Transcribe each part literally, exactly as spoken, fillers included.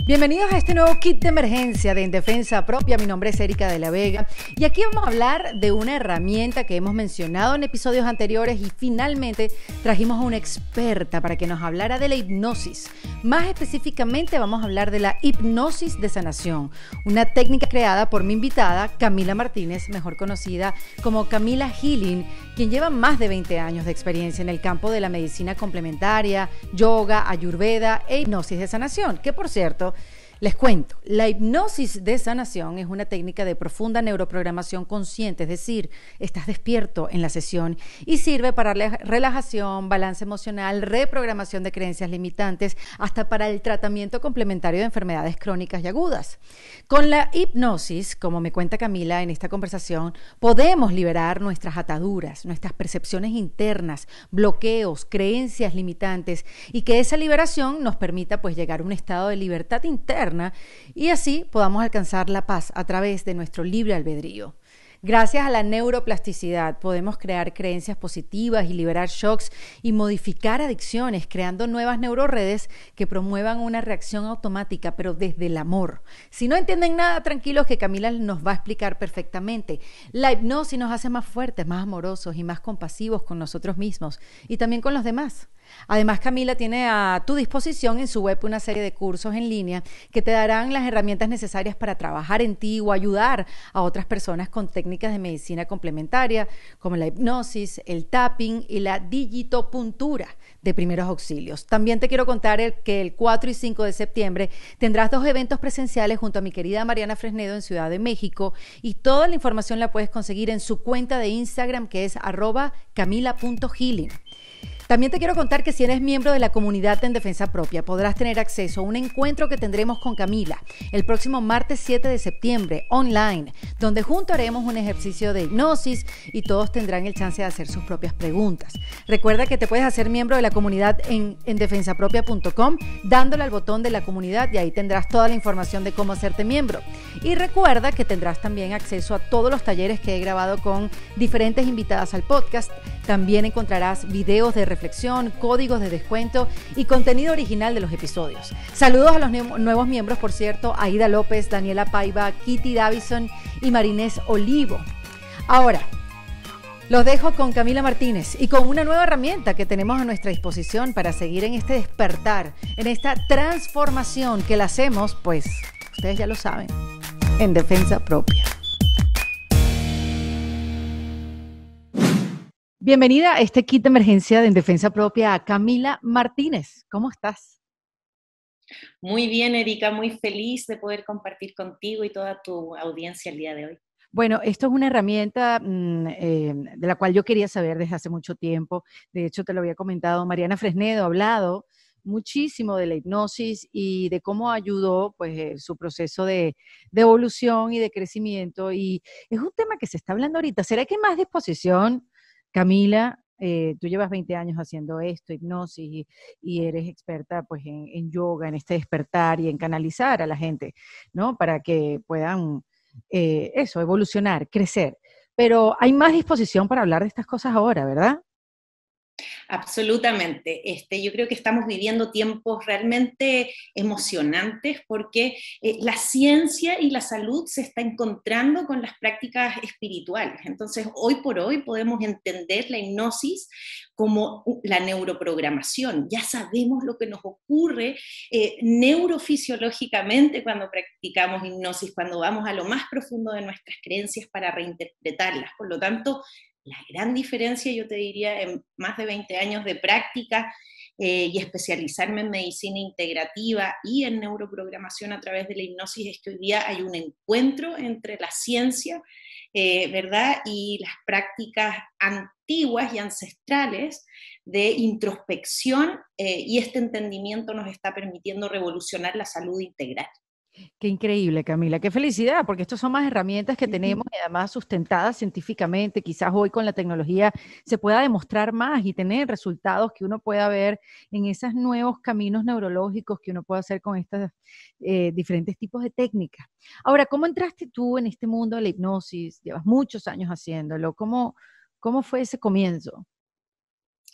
Bienvenidos a este nuevo kit de emergencia de En Defensa Propia. Mi nombre es Erika de la Vega y aquí vamos a hablar de una herramienta que hemos mencionado en episodios anteriores y finalmente trajimos a una experta para que nos hablara de la hipnosis. Más específicamente vamos a hablar de la hipnosis de sanación, una técnica creada por mi invitada Camila Martínez, mejor conocida como Camila Healing, quien lleva más de veinte años de experiencia en el campo de la medicina complementaria, yoga, ayurveda e hipnosis de sanación, que por cierto, les cuento, la hipnosis de sanación es una técnica de profunda neuroprogramación consciente, es decir, estás despierto en la sesión y sirve para la relajación, balance emocional, reprogramación de creencias limitantes, hasta para el tratamiento complementario de enfermedades crónicas y agudas. Con la hipnosis, como me cuenta Camila en esta conversación, podemos liberar nuestras ataduras, nuestras percepciones internas, bloqueos, creencias limitantes y que esa liberación nos permita pues llegar a un estado de libertad interna y así podamos alcanzar la paz a través de nuestro libre albedrío. Gracias a la neuroplasticidad podemos crear creencias positivas y liberar shocks y modificar adicciones, creando nuevas neuroredes que promuevan una reacción automática, pero desde el amor. Si no entienden nada, tranquilos que Camila nos va a explicar perfectamente. La hipnosis nos hace más fuertes, más amorosos y más compasivos con nosotros mismos y también con los demás. Además, Camila tiene a tu disposición en su web una serie de cursos en línea que te darán las herramientas necesarias para trabajar en ti o ayudar a otras personas con técnicas de medicina complementaria como la hipnosis, el tapping y la digitopuntura de primeros auxilios. También te quiero contar el, que el cuatro y cinco de septiembre tendrás dos eventos presenciales junto a mi querida Mariana Fresnedo en Ciudad de México y toda la información la puedes conseguir en su cuenta de Instagram que es arroba camila punto healing. También te quiero contar que si eres miembro de la comunidad de En Defensa Propia, podrás tener acceso a un encuentro que tendremos con Camila el próximo martes siete de septiembre, online, donde juntos haremos un ejercicio de hipnosis y todos tendrán el chance de hacer sus propias preguntas. Recuerda que te puedes hacer miembro de la comunidad en en defensa propia punto com dándole al botón de la comunidad y ahí tendrás toda la información de cómo hacerte miembro. Y recuerda que tendrás también acceso a todos los talleres que he grabado con diferentes invitadas al podcast. También encontrarás videos de reflexión, códigos de descuento y contenido original de los episodios. Saludos a los ne- nuevos miembros, por cierto, Aida López, Daniela Paiva, Kitty Davison y Marinés Olivo. Ahora, los dejo con Camila Martínez y con una nueva herramienta que tenemos a nuestra disposición para seguir en este despertar, en esta transformación que la hacemos, pues, ustedes ya lo saben, en defensa propia. Bienvenida a este kit de emergencia de En Defensa Propia a Camila Martínez. ¿Cómo estás? Muy bien, Erika, muy feliz de poder compartir contigo y toda tu audiencia el día de hoy. Bueno, esto es una herramienta mm, eh, de la cual yo quería saber desde hace mucho tiempo. De hecho, te lo había comentado, Mariana Fresnedo ha hablado muchísimo de la hipnosis y de cómo ayudó pues, eh, su proceso de, de evolución y de crecimiento. Y es un tema que se está hablando ahorita. ¿Será que hay más disposición, Camila? Eh, tú llevas veinte años haciendo esto, hipnosis, y, y eres experta pues, en, en yoga, en este despertar y en canalizar a la gente, ¿no? Para que puedan eh, eso, evolucionar, crecer. Pero hay más disposición para hablar de estas cosas ahora, ¿verdad? Absolutamente. Este, yo creo que estamos viviendo tiempos realmente emocionantes porque eh, la ciencia y la salud se está encontrando con las prácticas espirituales. Entonces, hoy por hoy podemos entender la hipnosis como la neuroprogramación. Ya sabemos lo que nos ocurre eh, neurofisiológicamente cuando practicamos hipnosis, cuando vamos a lo más profundo de nuestras creencias para reinterpretarlas. Por lo tanto, la gran diferencia, yo te diría, en más de veinte años de práctica eh, y especializarme en medicina integrativa y en neuroprogramación a través de la hipnosis, es que hoy día hay un encuentro entre la ciencia, eh, ¿verdad? Y las prácticas antiguas y ancestrales de introspección eh, y este entendimiento nos está permitiendo revolucionar la salud integral. Qué increíble, Camila, qué felicidad, porque estas son más herramientas que tenemos Ujú. y además sustentadas científicamente. Quizás hoy con la tecnología se pueda demostrar más y tener resultados que uno pueda ver en esos nuevos caminos neurológicos que uno puede hacer con estos eh, diferentes tipos de técnicas. Ahora, ¿cómo entraste tú en este mundo de la hipnosis? Llevas muchos años haciéndolo. ¿Cómo, cómo fue ese comienzo?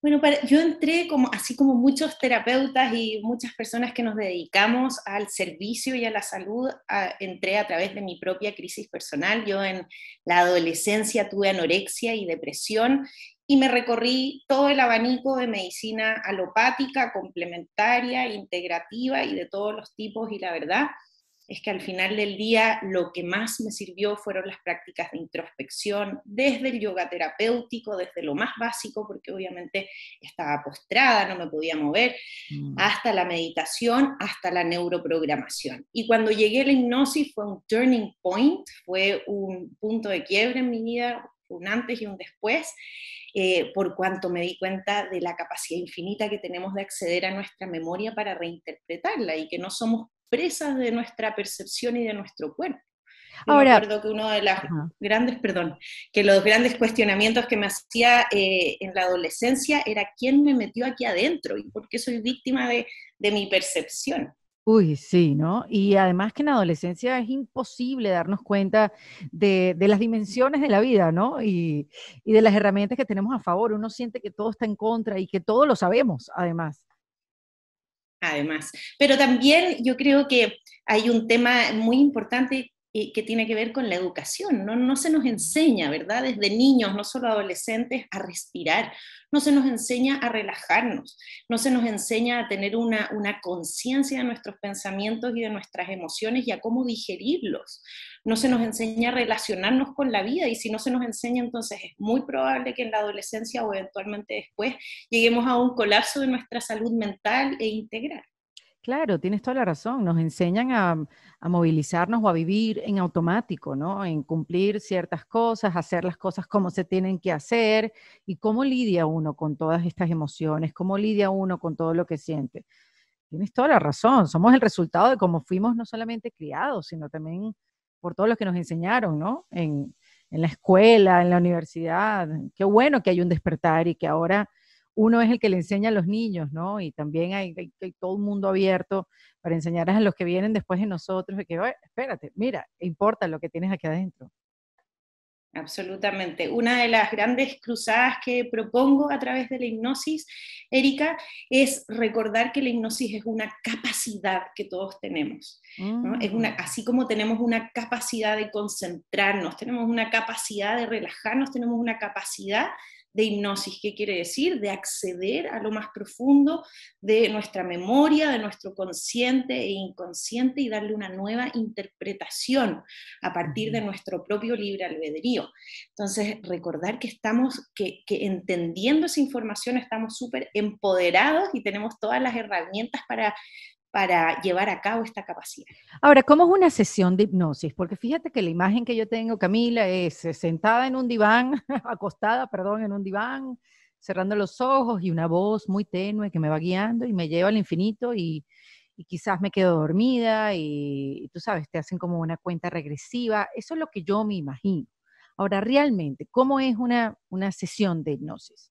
Bueno, para- yo entré como, así como muchos terapeutas y muchas personas que nos dedicamos al servicio y a la salud, a- entré a través de mi propia crisis personal. Yo en la adolescencia tuve anorexia y depresión y me recorrí todo el abanico de medicina alopática, complementaria, integrativa y de todos los tipos, y la verdad es que al final del día lo que más me sirvió fueron las prácticas de introspección, desde el yoga terapéutico, desde lo más básico, porque obviamente estaba postrada, no me podía mover, Mm. hasta la meditación, hasta la neuroprogramación. Y cuando llegué a la hipnosis fue un turning point, fue un punto de quiebre en mi vida, un antes y un después, eh, por cuanto me di cuenta de la capacidad infinita que tenemos de acceder a nuestra memoria para reinterpretarla y que no somos presas de nuestra percepción y de nuestro cuerpo. Yo me Ahora, acuerdo que uno de los ajá. grandes, perdón, que los grandes cuestionamientos que me hacía eh, en la adolescencia era quién me metió aquí adentro y por qué soy víctima de, de mi percepción. Uy, sí, ¿no? Y además que en la adolescencia es imposible darnos cuenta de, de las dimensiones de la vida, ¿no? Y, y de las herramientas que tenemos a favor. Uno siente que todo está en contra y que todo lo sabemos, además. Además. Pero también yo creo que hay un tema muy importante eh, que tiene que ver con la educación. ¿no? No se nos enseña, ¿verdad? Desde niños, no solo adolescentes, a respirar. No se nos enseña a relajarnos. No se nos enseña a tener una, una conciencia de nuestros pensamientos y de nuestras emociones y a cómo digerirlos. No se nos enseña a relacionarnos con la vida y si no se nos enseña, entonces es muy probable que en la adolescencia o eventualmente después lleguemos a un colapso de nuestra salud mental e integral. Claro, tienes toda la razón. Nos enseñan a, a movilizarnos o a vivir en automático, ¿no? En cumplir ciertas cosas, hacer las cosas como se tienen que hacer y cómo lidia uno con todas estas emociones, cómo lidia uno con todo lo que siente. Tienes toda la razón. Somos el resultado de cómo fuimos no solamente criados, sino también por todo lo que nos enseñaron, ¿no? En, en la escuela, en la universidad. Qué bueno que hay un despertar y que ahora uno es el que le enseña a los niños, ¿no? Y también hay, hay- hay todo un mundo abierto para enseñar a los que vienen después de nosotros, de que, "Oye, espérate, mira, importa lo que tienes aquí adentro". Absolutamente. Una de las grandes cruzadas que propongo a través de la hipnosis, Erika, es recordar que la hipnosis es una capacidad que todos tenemos. ¿no? Es una, Mm. así como tenemos una capacidad de concentrarnos, tenemos una capacidad de relajarnos, tenemos una capacidad de hipnosis. ¿Qué quiere decir? De acceder a lo más profundo de nuestra memoria, de nuestro consciente e inconsciente y darle una nueva interpretación a partir de Ujú. nuestro propio libre albedrío. Entonces, recordar que estamos, que, que entendiendo esa información estamos súper empoderados y tenemos todas las herramientas para, para llevar a cabo esta capacidad. Ahora, ¿cómo es una sesión de hipnosis? Porque fíjate que la imagen que yo tengo, Camila, es eh, sentada en un diván, acostada, perdón, en un diván, cerrando los ojos y una voz muy tenue que me va guiando y me lleva al infinito y, y quizás me quedo dormida y, y tú sabes, te hacen como una cuenta regresiva. Eso es lo que yo me imagino. Ahora, realmente, ¿cómo es una, una sesión de hipnosis?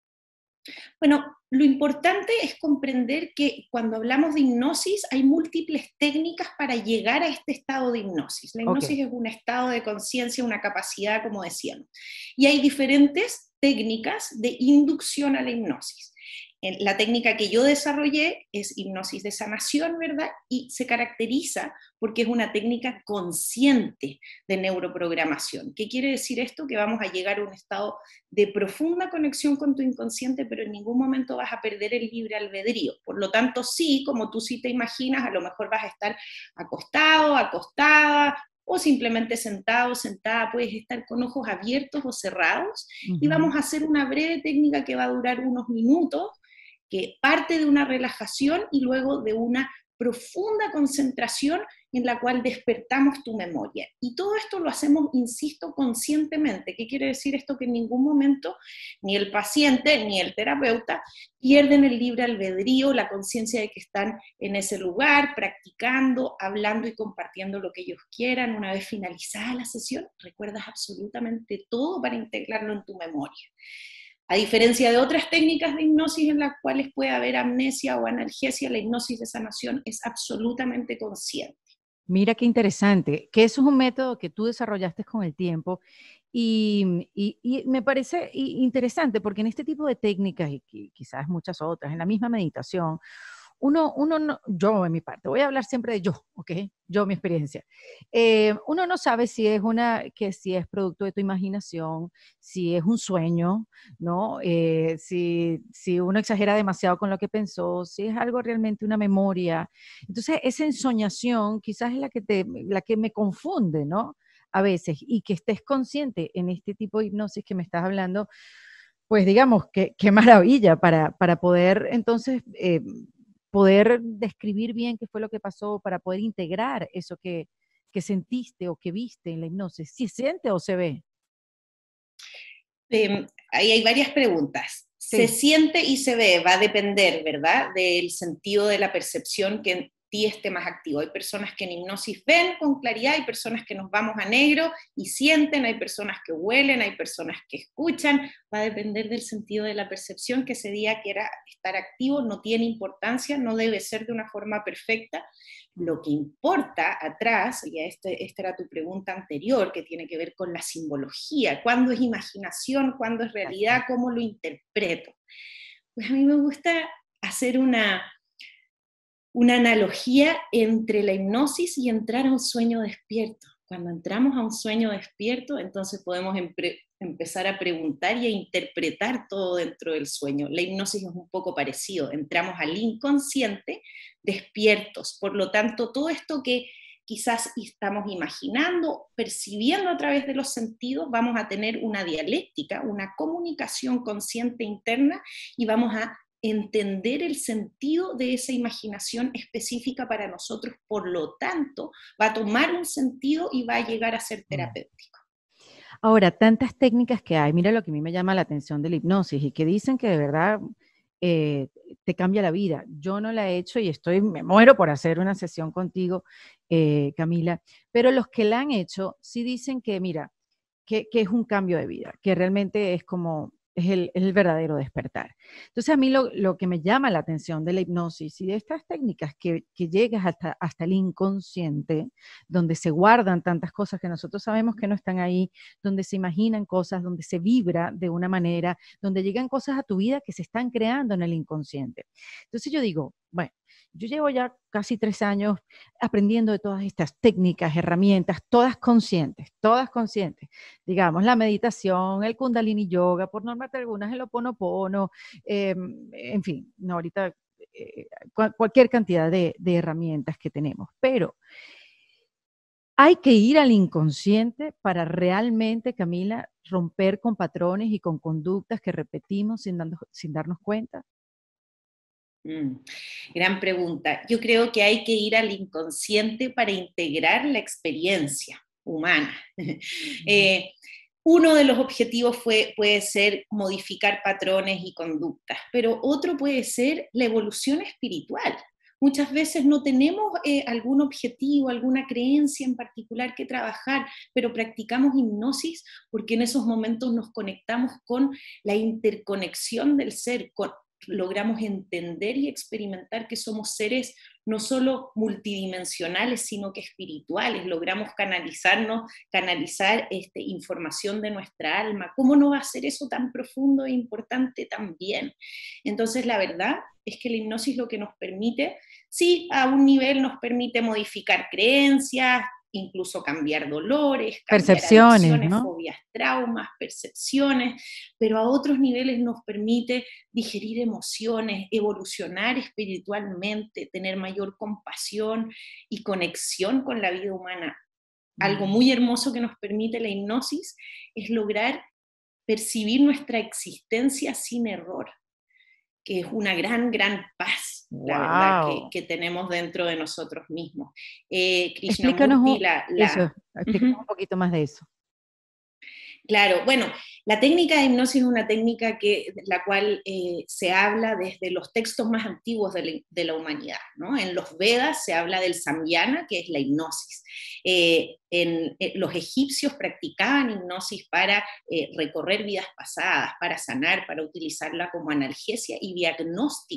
Bueno, lo importante es comprender que cuando hablamos de hipnosis hay múltiples técnicas para llegar a este estado de hipnosis. La Ok. hipnosis es un estado de conciencia, una capacidad, como decíamos. Y hay diferentes técnicas de inducción a la hipnosis. La técnica que yo desarrollé es hipnosis de sanación, ¿verdad? Y se caracteriza porque es una técnica consciente de neuroprogramación. ¿Qué quiere decir esto? Que vamos a llegar a un estado de profunda conexión con tu inconsciente, pero en ningún momento vas a perder el libre albedrío. Por lo tanto, sí, como tú sí te imaginas, a lo mejor vas a estar acostado, acostada, o simplemente sentado, sentada, puedes estar con ojos abiertos o cerrados, y Ujú. vamos a hacer una breve técnica que va a durar unos minutos, que parte de una relajación y luego de una profunda concentración en la cual despertamos tu memoria. Y todo esto lo hacemos, insisto, conscientemente. ¿Qué quiere decir esto? Que en ningún momento ni el paciente ni el terapeuta pierden el libre albedrío, la conciencia de que están en ese lugar, practicando, hablando y compartiendo lo que ellos quieran. Una vez finalizada la sesión, recuerdas absolutamente todo para integrarlo en tu memoria. A diferencia de otras técnicas de hipnosis en las cuales puede haber amnesia o analgesia, la hipnosis de sanación es absolutamente consciente. Mira qué interesante, que eso es un método que tú desarrollaste con el tiempo y, y- y me parece i- interesante porque en este tipo de técnicas y qui- quizás muchas otras, en la misma meditación, uno, uno no, yo en mi parte, voy a hablar siempre de yo, ¿ok? Yo, mi experiencia. Eh, uno no sabe si es una, que si es producto de tu imaginación, si es un sueño, ¿no? Eh, si, si uno exagera demasiado con lo que pensó, si es algo realmente una memoria. Entonces, esa ensoñación quizás es la que te, la que me confunde, ¿no? A veces, y que estés consciente en este tipo de hipnosis que me estás hablando, pues digamos, qué, qué maravilla para, para poder entonces eh, poder describir bien qué fue lo que pasó, para poder integrar eso que, que sentiste o que viste en la hipnosis. ¿Si se siente o se ve? Eh, ahí hay varias preguntas. Se Sí. siente y se ve, va a depender, ¿verdad?, del sentido de la percepción que en ti esté más activo. Hay personas que en hipnosis ven con claridad, hay personas que nos vamos a negro y sienten, hay personas que huelen, hay personas que escuchan. Va a depender del sentido de la percepción que ese día quiera estar activo, no tiene importancia, no debe ser de una forma perfecta. Mm. Lo que importa atrás, y este, esta era tu pregunta anterior, que tiene que ver con la simbología, cuándo es imaginación, cuándo es Exacto. realidad, cómo lo interpreto. Pues a mí me gusta hacer una, una analogía entre la hipnosis y entrar a un sueño despierto. Cuando entramos a un sueño despierto, entonces podemos empre- empezar a preguntar y a interpretar todo dentro del sueño. La hipnosis es un poco parecido, entramos al inconsciente despiertos. Por lo tanto, todo esto que quizás estamos imaginando, percibiendo a través de los sentidos, vamos a tener una dialéctica, una comunicación consciente interna y vamos a entender el sentido de esa imaginación específica para nosotros, por lo tanto, va a tomar un sentido y va a llegar a ser Mm. terapéutico. Ahora, tantas técnicas que hay, mira lo que a mí me llama la atención de la hipnosis y que dicen que de verdad eh, te cambia la vida. Yo no la he hecho y estoy, me muero por hacer una sesión contigo, eh, Camila, pero los que la han hecho sí dicen que, mira, que, que es un cambio de vida, que realmente es como, es el, es el verdadero despertar. Entonces a mí lo, lo, que me llama la atención de la hipnosis y de estas técnicas que, que llegas hasta, hasta el inconsciente, donde se guardan tantas cosas que nosotros sabemos que no están ahí, donde se imaginan cosas, donde se vibra de una manera, donde llegan cosas a tu vida que se están creando en el inconsciente. Entonces yo digo, bueno, yo llevo ya casi tres años aprendiendo de todas estas técnicas, herramientas, todas conscientes, todas conscientes. Digamos, la meditación, el Kundalini Yoga, por nombrarte algunas, el Ho'oponopono, eh, en fin, no, ahorita eh, cual, cualquier cantidad de, de herramientas que tenemos. Pero hay que ir al inconsciente para realmente, Camila, romper con patrones y con conductas que repetimos sin, dando, sin darnos cuenta. Mm, gran pregunta. Yo creo que hay que ir al inconsciente para integrar la experiencia humana. Ujú. eh, uno de los objetivos fue, puede ser modificar patrones y conductas, pero otro puede ser la evolución espiritual. Muchas veces no tenemos eh, algún objetivo, alguna creencia en particular que trabajar, pero practicamos hipnosis porque en esos momentos nos conectamos con la interconexión del ser, con, logramos entender y experimentar que somos seres no solo multidimensionales, sino que espirituales, logramos canalizarnos, canalizar este, información de nuestra alma. ¿Cómo no va a ser eso tan profundo e importante también? Entonces, la verdad es que la hipnosis lo que nos permite, sí, a un nivel nos permite modificar creencias, incluso cambiar dolores, cambiar Percepciones, adicciones, ¿no? fobias, traumas, percepciones, pero a otros niveles nos permite digerir emociones, evolucionar espiritualmente, tener mayor compasión y conexión con la vida humana. Algo Mm. muy hermoso que nos permite la hipnosis es lograr percibir nuestra existencia sin error, que es una gran, gran paz, la verdad, que, Wow. que tenemos dentro de nosotros mismos. Eh, Explícanos Krishnamurti, un- la, eso, la explícanos un uh-huh. poquito más de eso. Claro, bueno, la técnica de hipnosis es una técnica que, la cual eh, se habla desde los textos más antiguos de la, de la humanidad, ¿no? En los Vedas se habla del samyana, que es la hipnosis. Eh, en, en, los egipcios practicaban hipnosis para eh, recorrer vidas pasadas, para sanar, para utilizarla como analgesia y diagnóstico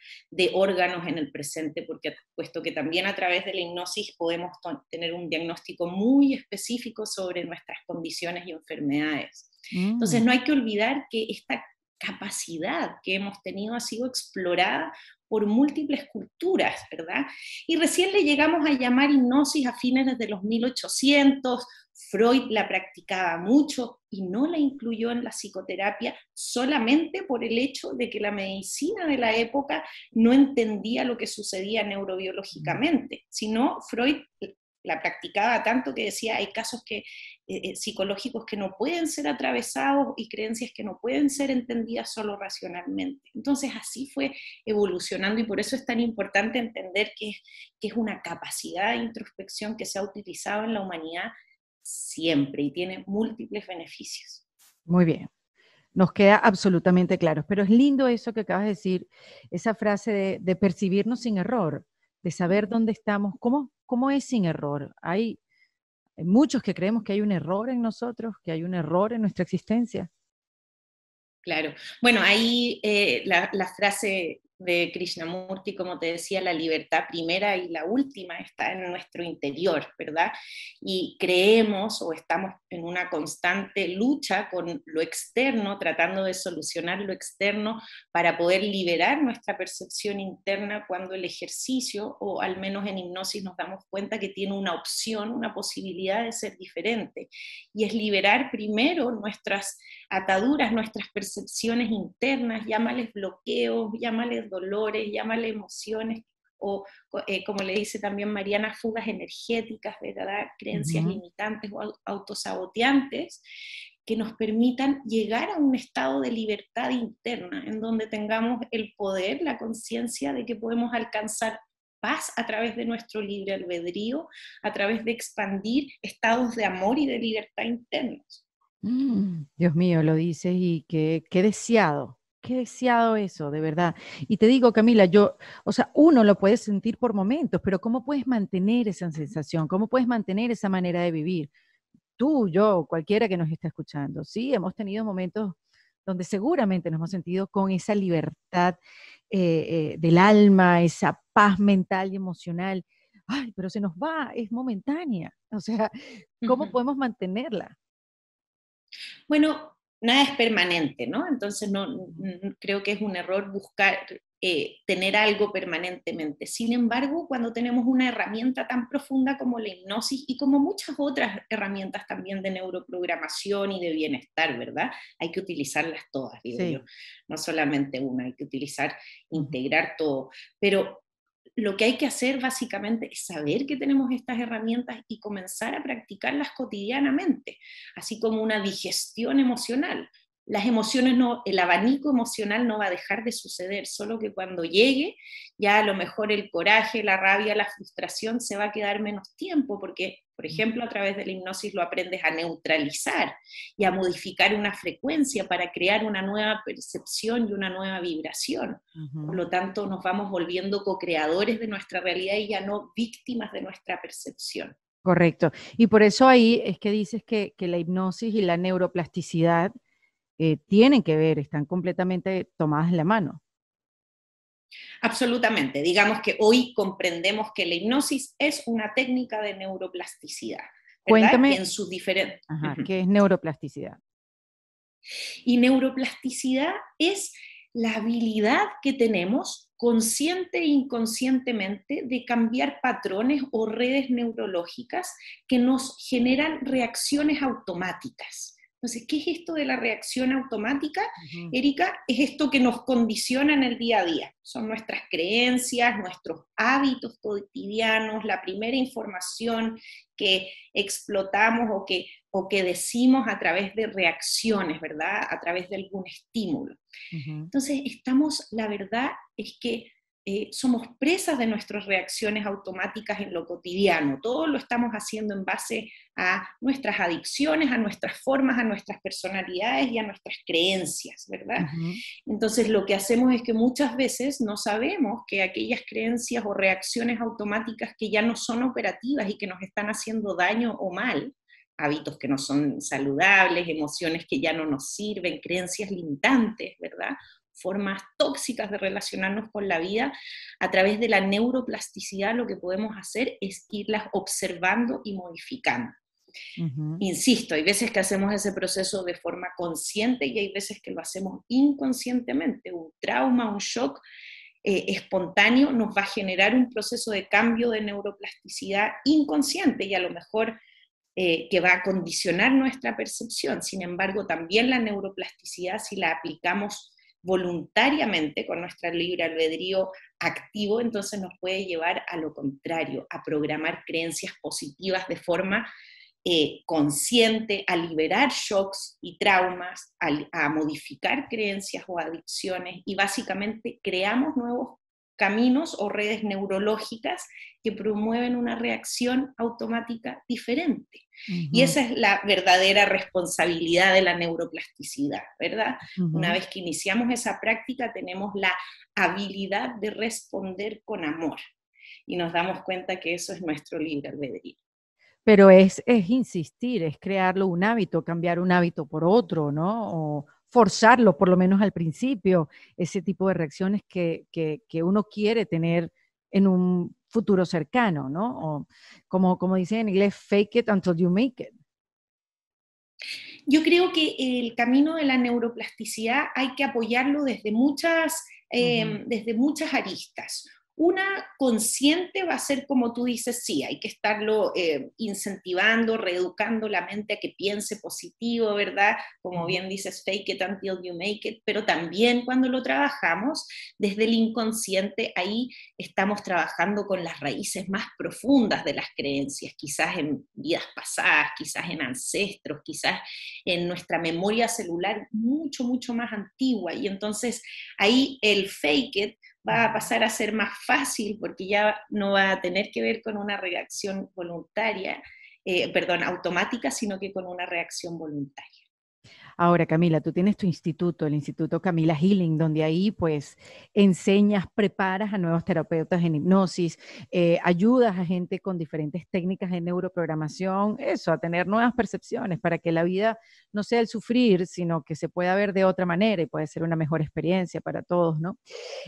de órganos en el presente, porque puesto que también a través de la hipnosis podemos tener un diagnóstico muy específico sobre nuestras condiciones y enfermedades. Mm. Entonces no hay que olvidar que esta capacidad que hemos tenido ha sido explorada por múltiples culturas, ¿verdad? Y recién le llegamos a llamar hipnosis a fines de los mil ochocientos, Freud la practicaba mucho y no la incluyó en la psicoterapia solamente por el hecho de que la medicina de la época no entendía lo que sucedía neurobiológicamente, sino Freud la practicaba tanto que decía hay casos que, eh, psicológicos que no pueden ser atravesados y creencias que no pueden ser entendidas solo racionalmente. Entonces así fue evolucionando y por eso es tan importante entender que, que es una capacidad de introspección que se ha utilizado en la humanidad siempre y tiene múltiples beneficios. Muy bien. Nos queda absolutamente claro, pero es lindo eso que acabas de decir, esa frase de, de percibirnos sin error, de saber dónde estamos, cómo, cómo es sin error. Hay, hay muchos que creemos que hay un error en nosotros, que hay un error en nuestra existencia. Claro. Bueno, ahí eh, la, la frase de Krishnamurti, como te decía, la libertad primera y la última está en nuestro interior, ¿verdad? Y creemos o estamos en una constante lucha con lo externo, tratando de solucionar lo externo para poder liberar nuestra percepción interna cuando el ejercicio, o al menos en hipnosis nos damos cuenta que tiene una opción, una posibilidad de ser diferente. Y es liberar primero nuestras ataduras, nuestras percepciones internas, llámales bloqueos, llámales dolores, llámales emociones, o eh, como le dice también Mariana, fugas energéticas, ¿verdad? Creencias Uh-huh. limitantes o autosaboteantes, que nos permitan llegar a un estado de libertad interna, en donde tengamos el poder, la conciencia de que podemos alcanzar paz a través de nuestro libre albedrío, a través de expandir estados de amor y de libertad internos. Mm, Dios mío, lo dices y qué, qué deseado, qué deseado eso, de verdad. Y te digo, Camila, yo, o sea, uno lo puede sentir por momentos, pero ¿cómo puedes mantener esa sensación? ¿Cómo puedes mantener esa manera de vivir? Tú, yo, cualquiera que nos esté escuchando, sí, hemos tenido momentos donde seguramente nos hemos sentido con esa libertad eh, eh, del alma, esa paz mental y emocional. Ay, pero se nos va, es momentánea. O sea, ¿cómo Uh-huh. podemos mantenerla? Bueno, nada es permanente, ¿no? Entonces no, creo que es un error buscar eh, tener algo permanentemente. Sin embargo, cuando tenemos una herramienta tan profunda como la hipnosis y como muchas otras herramientas también de neuroprogramación y de bienestar, ¿verdad? Hay que utilizarlas todas, digo yo, Sí. no solamente una, hay que utilizar, Ujú. integrar todo. Pero lo que hay que hacer básicamente es saber que tenemos estas herramientas y comenzar a practicarlas cotidianamente, así como una digestión emocional. Las emociones no, el abanico emocional no va a dejar de suceder, solo que cuando llegue, ya a lo mejor el coraje, la rabia, la frustración se va a quedar menos tiempo, porque, por ejemplo, a través de la hipnosis lo aprendes a neutralizar y a modificar una frecuencia para crear una nueva percepción y una nueva vibración. Por Ujú. lo tanto, nos vamos volviendo co-creadores de nuestra realidad y ya no víctimas de nuestra percepción. Correcto. Y por eso ahí es que dices que, que la hipnosis y la neuroplasticidad eh, tienen que ver, están completamente tomadas de la mano. Absolutamente. Digamos que hoy comprendemos que la hipnosis es una técnica de neuroplasticidad, ¿verdad? Cuéntame, En sus diferentes... ajá, Uh-huh. ¿qué es neuroplasticidad? Y neuroplasticidad es la habilidad que tenemos consciente e inconscientemente de cambiar patrones o redes neurológicas que nos generan reacciones automáticas. Entonces, ¿qué es esto de la reacción automática, Ujú. Erika? Es esto que nos condiciona en el día a día. Son nuestras creencias, nuestros hábitos cotidianos, la primera información que explotamos o que, o que decimos a través de reacciones, ¿verdad? A través de algún estímulo. Ujú. Entonces, estamos, la verdad es que eh, somos presas de nuestras reacciones automáticas en lo cotidiano. Todo lo estamos haciendo en base a nuestras adicciones, a nuestras formas, a nuestras personalidades y a nuestras creencias, ¿verdad? Ujú. Entonces, lo que hacemos es que muchas veces no sabemos que aquellas creencias o reacciones automáticas que ya no son operativas y que nos están haciendo daño o mal, hábitos que no son saludables, emociones que ya no nos sirven, creencias limitantes, ¿verdad? formas tóxicas de relacionarnos con la vida, a través de la neuroplasticidad lo que podemos hacer es irlas observando y modificando. Ujú. Insisto, hay veces que hacemos ese proceso de forma consciente y hay veces que lo hacemos inconscientemente. Un trauma, un shock eh, espontáneo nos va a generar un proceso de cambio de neuroplasticidad inconsciente y a lo mejor eh, que va a condicionar nuestra percepción. Sin embargo, también la neuroplasticidad, si la aplicamos voluntariamente con nuestro libre albedrío activo, entonces nos puede llevar a lo contrario, a programar creencias positivas de forma eh, consciente, a liberar shocks y traumas, a, a modificar creencias o adicciones y básicamente creamos nuevos caminos o redes neurológicas que promueven una reacción automática diferente. Y Ujú, esa es la verdadera responsabilidad de la neuroplasticidad, ¿verdad? Una ujú. vez que iniciamos esa práctica tenemos la habilidad de responder con amor y nos damos cuenta que eso es nuestro libre albedrío. Pero es es insistir, es crearlo un hábito, cambiar un hábito por otro, ¿no? O forzarlo, por lo menos al principio, ese tipo de reacciones que que que uno quiere tener en un futuro cercano, ¿no? O como como dicen en inglés, fake it until you make it. Yo creo que el camino de la neuroplasticidad hay que apoyarlo desde muchas, Ujú, eh, desde muchas aristas. Una consciente va a ser como tú dices, sí, hay que estarlo eh, incentivando, reeducando la mente a que piense positivo, ¿verdad? Como ujú, bien dices, fake it until you make it, pero también cuando lo trabajamos desde el inconsciente, ahí estamos trabajando con las raíces más profundas de las creencias, quizás en vidas pasadas, quizás en ancestros, quizás en nuestra memoria celular mucho, mucho más antigua. Y entonces ahí el fake it va a ujú. pasar a ser más fácil porque ya no va a tener que ver con una reacción voluntaria, eh, perdón, automática, sino que con una reacción voluntaria. Ahora, Camila, tú tienes tu instituto, el Instituto Camila Healing, donde ahí pues enseñas, preparas a nuevos terapeutas en hipnosis, eh, ayudas a gente con diferentes técnicas de neuroprogramación, eso, a tener nuevas percepciones para que la vida no sea el sufrir, sino que se pueda ver de otra manera y puede ser una mejor experiencia para todos, ¿no?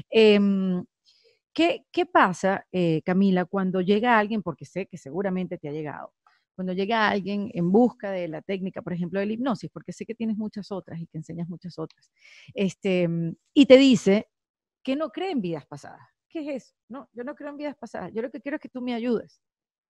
Em, ¿Qué, qué pasa, eh, Camila, cuando llega alguien, porque sé que seguramente te ha llegado, cuando llega alguien en busca de la técnica, por ejemplo, de la hipnosis, porque sé que tienes muchas otras y que enseñas muchas otras, este, mm, y te dice que no cree en vidas pasadas? ¿Qué es eso? No, yo no creo en vidas pasadas. Yo lo que quiero es que tú me ayudes.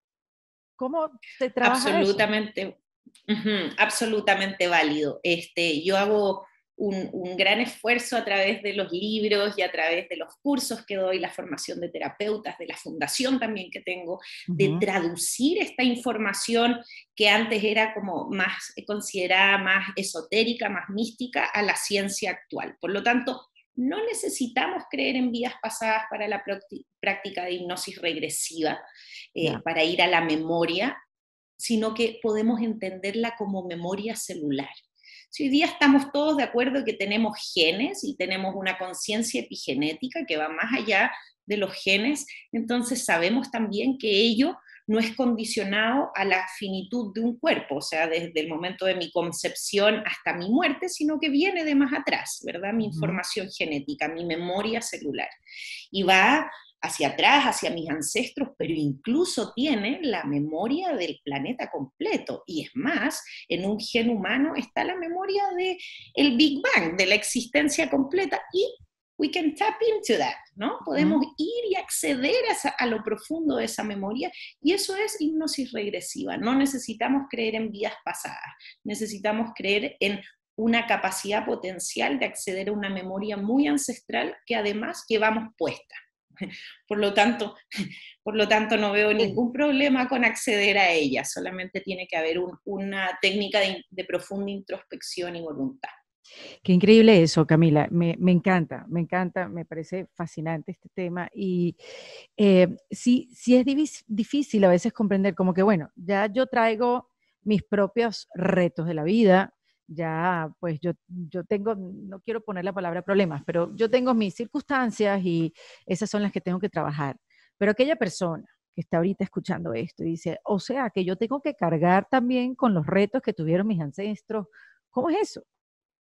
¿Cómo se trabaja eso? Absolutamente, ujú, absolutamente válido. Este, yo hago un, un, gran esfuerzo a través de los libros y a través de los cursos que doy, la formación de terapeutas, de la fundación también que tengo, de Ujú, traducir esta información que antes era como más considerada más esotérica, más mística, a la ciencia actual. Por lo tanto, no necesitamos creer en vidas pasadas para la práctica de hipnosis regresiva, eh, ya. para ir a la memoria, sino que podemos entenderla como memoria celular. Si hoy día estamos todos de acuerdo que tenemos genes y tenemos una conciencia epigenética que va más allá de los genes, entonces sabemos también que ello no es condicionado a la finitud de un cuerpo, o sea, desde el momento de mi concepción hasta mi muerte, sino que viene de más atrás, ¿verdad? Mi Ujú, información genética, mi memoria celular. Y va hacia atrás, hacia mis ancestros, pero incluso tiene la memoria del planeta completo. Y es más, en un gen humano está la memoria del el Big Bang, de la existencia completa, y we can tap into that, ¿no? Podemos ujú. ir y acceder a, esa, a lo profundo de esa memoria, y eso es hipnosis regresiva. No necesitamos creer en vidas pasadas, necesitamos creer en una capacidad potencial de acceder a una memoria muy ancestral que además llevamos puesta. Por lo tanto, por lo tanto no veo Eh, ningún problema con acceder a ella, solamente tiene que haber un, una técnica de, de, profunda introspección y voluntad. Qué increíble eso, Camila. Me, me encanta, me encanta, me parece fascinante este tema. Y eh, sí, sí es divis- difícil a veces comprender como que, bueno, ya yo traigo mis propios retos de la vida, ya pues yo, yo tengo, no quiero poner la palabra problemas, pero yo tengo mis circunstancias y esas son las que tengo que trabajar. Pero aquella persona que está ahorita escuchando esto y dice, o sea, que yo tengo que cargar también con los retos que tuvieron mis ancestros, ¿cómo es eso?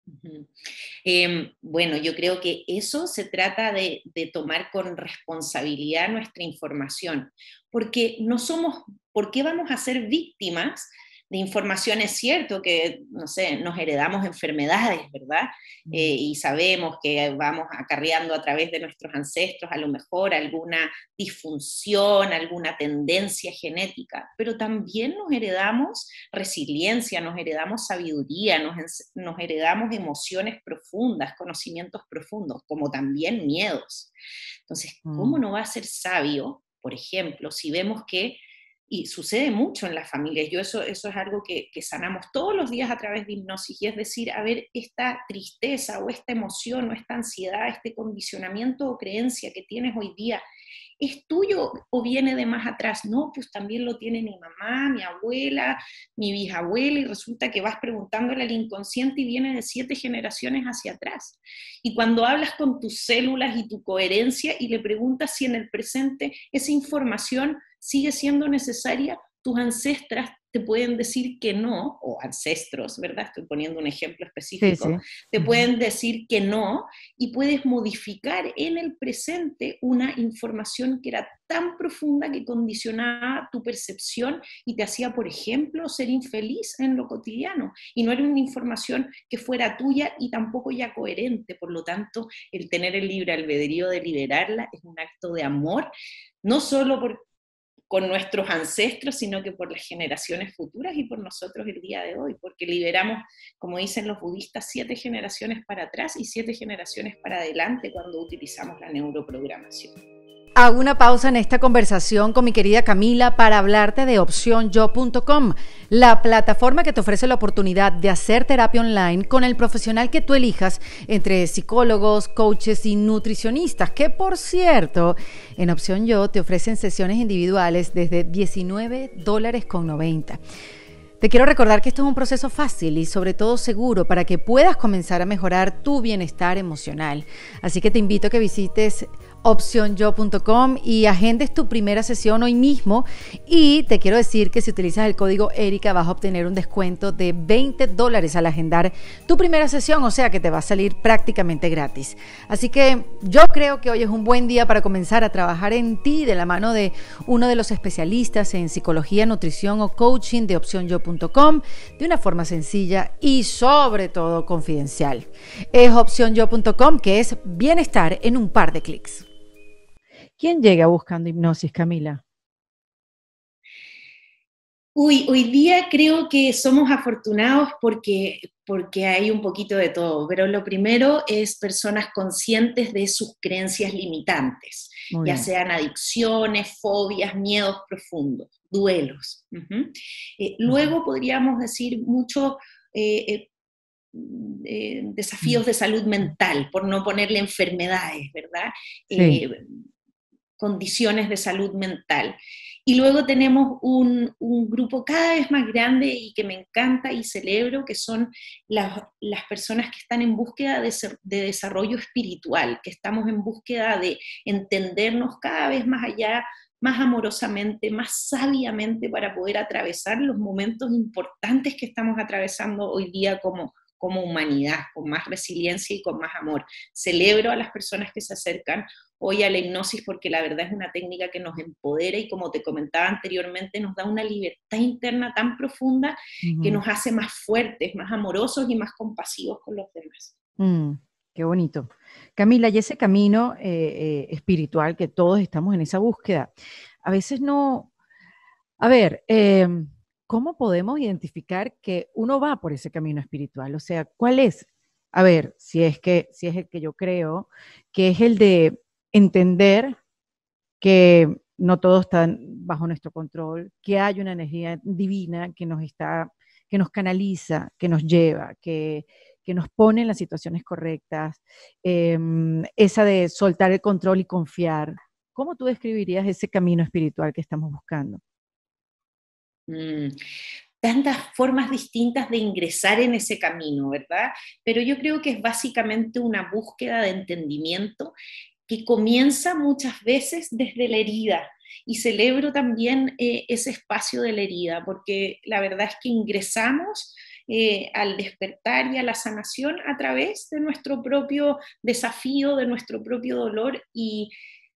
Ujú. Eh, bueno, yo creo que eso se trata de, de tomar con responsabilidad nuestra información, porque no somos, ¿por qué vamos a ser víctimas de información? Es cierto que, no sé, nos heredamos enfermedades, ¿verdad? Eh, Mm. y sabemos que vamos acarreando a través de nuestros ancestros a lo mejor alguna disfunción, alguna tendencia genética, pero también nos heredamos resiliencia, nos heredamos sabiduría, nos, nos heredamos emociones profundas, conocimientos profundos, como también miedos. Entonces, ¿cómo Mm. no va a ser sabio, por ejemplo, si vemos que, y sucede mucho en las familias, yo eso, eso es algo que, que sanamos todos los días a través de hipnosis, y es decir, a ver, esta tristeza o esta emoción o esta ansiedad, este condicionamiento o creencia que tienes hoy día, ¿es tuyo o viene de más atrás? No, pues también lo tiene mi mamá, mi abuela, mi bisabuela, y resulta que vas preguntándole al inconsciente y viene de siete generaciones hacia atrás. Y cuando hablas con tus células y tu coherencia y le preguntas si en el presente esa información sigue siendo necesaria, tus ancestras te pueden decir que no, o ancestros, ¿verdad? Estoy poniendo un ejemplo Sí, específico, sí. te Ujú. pueden decir que no, y puedes modificar en el presente una información que era tan profunda que condicionaba tu percepción y te hacía, por ejemplo, ser infeliz en lo cotidiano. Y no era una información que fuera tuya y tampoco ya coherente. Por lo tanto, el tener el libre albedrío de liberarla es un acto de amor, no solo por con nuestros ancestros, sino que por las generaciones futuras y por nosotros el día de hoy, porque liberamos, como dicen los budistas, siete generaciones para atrás y siete generaciones para adelante cuando utilizamos la neuroprogramación. Hago una pausa en esta conversación con mi querida Camila para hablarte de opción yo punto com, la plataforma que te ofrece la oportunidad de hacer terapia online con el profesional que tú elijas entre psicólogos, coaches y nutricionistas, que por cierto, en Opción Yo te ofrecen sesiones individuales desde diecinueve dólares con noventa. Te quiero recordar que esto es un proceso fácil y sobre todo seguro para que puedas comenzar a mejorar tu bienestar emocional. Así que te invito a que visites opción yo punto com y agendes tu primera sesión hoy mismo. Y te quiero decir que si utilizas el código Erika vas a obtener un descuento de veinte dólares al agendar tu primera sesión, o sea que te va a salir prácticamente gratis. Así que yo creo que hoy es un buen día para comenzar a trabajar en ti de la mano de uno de los especialistas en psicología, nutrición o coaching de opción yo punto com de una forma sencilla y sobre todo confidencial. Es opción yo punto com, que es bienestar en un par de clics. ¿Quién llega buscando hipnosis, Camila? Uy, hoy día creo que somos afortunados porque, porque hay un poquito de todo, pero lo primero es personas conscientes de sus creencias limitantes, Muy ya bien. sean adicciones, fobias, miedos profundos, duelos. Uh-huh. Eh, Uh-huh. luego podríamos decir mucho eh, eh, eh, desafíos de salud mental, por no ponerle enfermedades, ¿verdad? Sí. Eh, condiciones de salud mental. Y luego tenemos un, un, grupo cada vez más grande y que me encanta y celebro, que son las, las personas que están en búsqueda de, ser, de desarrollo espiritual, que estamos en búsqueda de entendernos cada vez más allá, más amorosamente, más sabiamente, para poder atravesar los momentos importantes que estamos atravesando hoy día como, como humanidad, con más resiliencia y con más amor. Celebro a las personas que se acercan hoy a la hipnosis porque la verdad es una técnica que nos empodera y, como te comentaba anteriormente, nos da una libertad interna tan profunda que Uh-huh. nos hace más fuertes, más amorosos y más compasivos con los demás. Mm, qué bonito. Camila, y ese camino eh, eh, espiritual que todos estamos en esa búsqueda, a veces no, a ver, eh, ¿cómo podemos identificar que uno va por ese camino espiritual? O sea, ¿cuál es? A ver, si es que, si es el que yo creo, que es el de entender que no todo está bajo nuestro control, que hay una energía divina que nos está, que nos canaliza, que nos lleva, que, que nos pone en las situaciones correctas, eh, esa de soltar el control y confiar. ¿Cómo tú describirías ese camino espiritual que estamos buscando? Mm. Tantas formas distintas de ingresar en ese camino, ¿verdad? Pero yo creo que es básicamente una búsqueda de entendimiento que comienza muchas veces desde la herida. Y celebro también eh, ese espacio de la herida, porque la verdad es que ingresamos eh, al despertar y a la sanación a través de nuestro propio desafío, de nuestro propio dolor, y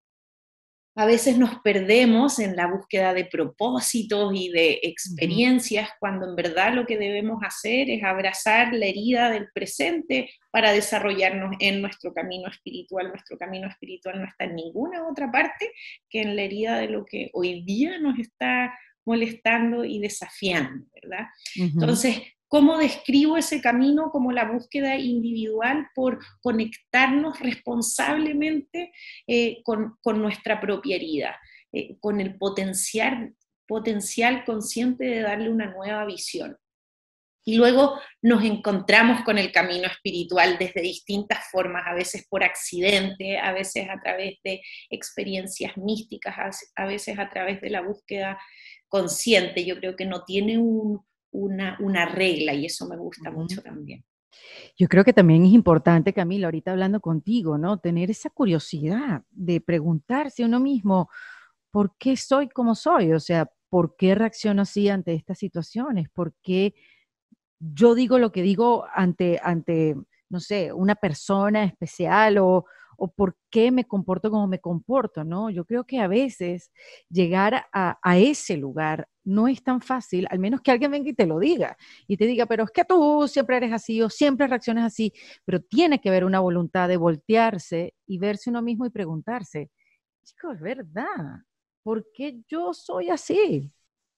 a veces nos perdemos en la búsqueda de propósitos y de Ujú, experiencias, cuando en verdad lo que debemos hacer es abrazar la herida del presente para desarrollarnos en nuestro camino espiritual. Nuestro camino espiritual no está en ninguna otra parte que en la herida de lo que hoy día nos está molestando y desafiando, ¿verdad? ujú. Entonces, ¿cómo describo ese camino? Como la búsqueda individual por conectarnos responsablemente eh, con, con, nuestra propia herida, eh, con el potencial, potencial consciente de darle una nueva visión. Y luego nos encontramos con el camino espiritual desde distintas formas, a veces por accidente, a veces a través de experiencias místicas, a veces a través de la búsqueda consciente. Yo creo que no tiene un, una, una regla, y eso me gusta Ujú. mucho también. Yo creo que también es importante, Camila, ahorita hablando contigo, ¿no? Tener esa curiosidad de preguntarse a uno mismo, ¿por qué soy como soy? O sea, ¿por qué reacciono así ante estas situaciones? ¿Por qué yo digo lo que digo ante, ante, no sé, una persona especial o, o por qué me comporto como me comporto, ¿no? Yo creo que a veces llegar a, a ese lugar no es tan fácil, al menos que alguien venga y te lo diga y te diga, pero es que tú siempre eres así o siempre reaccionas así, pero tiene que haber una voluntad de voltearse y verse uno mismo y preguntarse, chicos, es verdad, ¿por qué yo soy así?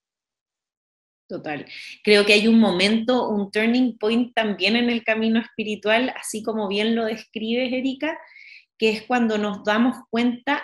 Total. Creo que hay un momento, un turning point también en el camino espiritual, así como bien lo describes, Erika, que es cuando nos damos cuenta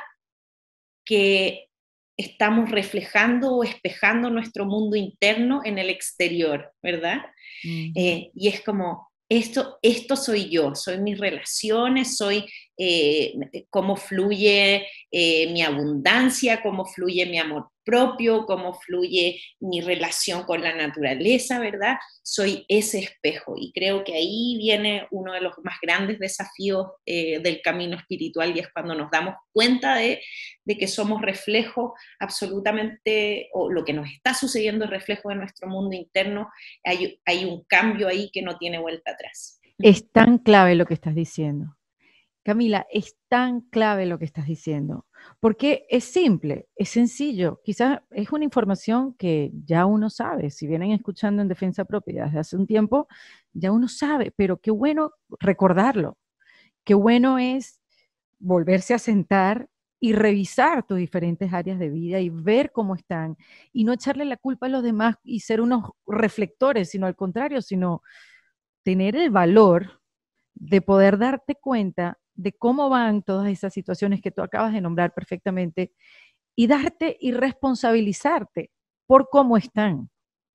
que estamos reflejando o espejando nuestro mundo interno en el exterior, ¿verdad? Ujú. Eh, y es como, esto, esto soy yo, soy mis relaciones, soy eh, cómo fluye eh, mi abundancia, cómo fluye mi amor propio, cómo fluye mi relación con la naturaleza, ¿verdad? Soy ese espejo, y creo que ahí viene uno de los más grandes desafíos eh, del camino espiritual, y es cuando nos damos cuenta de, de que somos reflejo absolutamente, o lo que nos está sucediendo es reflejo de nuestro mundo interno. Hay, hay un cambio ahí que no tiene vuelta atrás. Es tan clave lo que estás diciendo. Camila, es tan clave lo que estás diciendo, porque es simple, es sencillo. Quizás es una información que ya uno sabe. Si vienen escuchando en Defensa Propia desde hace un tiempo, ya uno sabe, pero qué bueno recordarlo. Qué bueno es volverse a sentar y revisar tus diferentes áreas de vida y ver cómo están y no echarle la culpa a los demás y ser unos reflectores, sino al contrario, sino tener el valor de poder darte cuenta de cómo van todas esas situaciones que tú acabas de nombrar perfectamente y darte y responsabilizarte por cómo están.